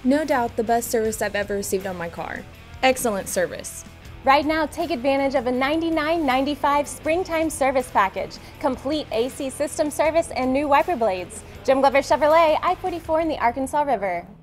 No doubt the best service I've ever received on my car. Excellent service. Right now, take advantage of a $99.95 springtime service package, complete AC system service and new wiper blades. Jim Glover Chevrolet, I-44 in the Arkansas River.